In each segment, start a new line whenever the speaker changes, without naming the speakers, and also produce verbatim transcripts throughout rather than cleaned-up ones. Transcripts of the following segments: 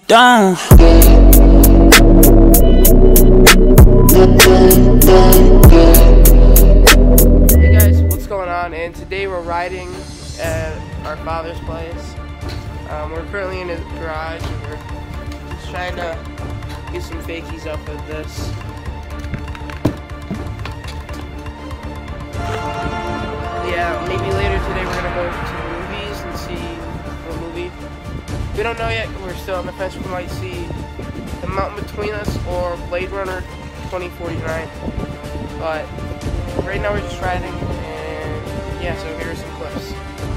done.
Hey guys, what's going on? And today we're riding at our father's place. Um, we're currently in his garage and we're just trying to get some fakies up with this. Yeah, maybe later today we're gonna go to the movies and see a movie. We don't know yet. We're still on the fence. We might see The Mountain Between Us or Blade Runner twenty forty-nine. But right now we're just riding, and yeah, so here are some clips.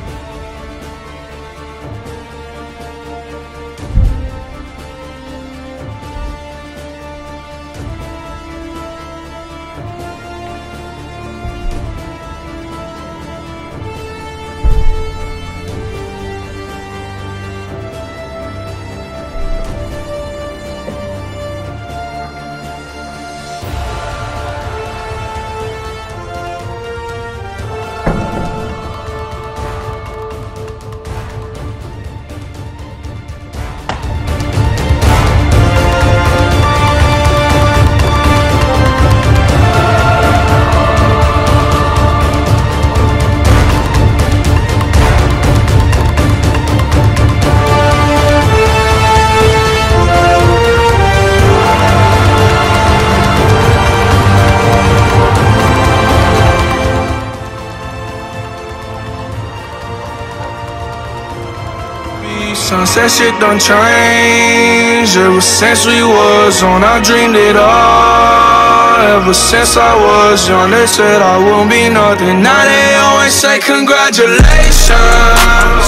Sunset shit done changed. Ever since we was on, I dreamed it all. Ever since I was young, they said I won't be nothing. Now they always say congratulations.